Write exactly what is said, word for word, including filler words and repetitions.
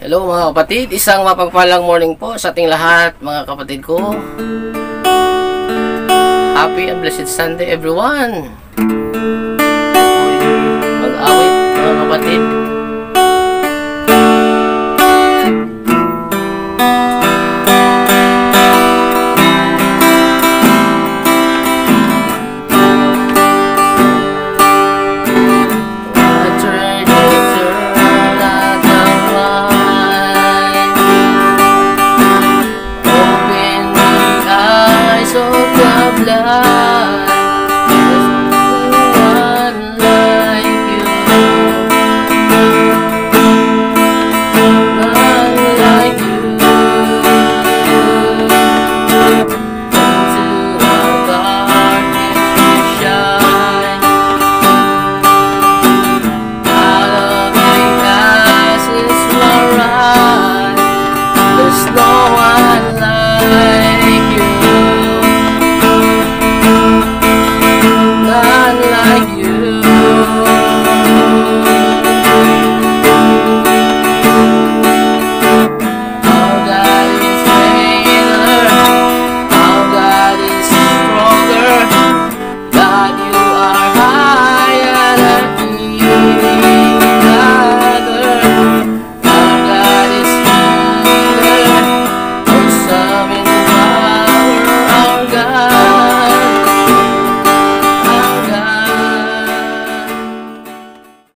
Hello mga kapatid, isang mapagpalang morning po sa ating lahat mga kapatid ko. Happy and blessed Sunday everyone. Mag-awit mga kapatid. Like you.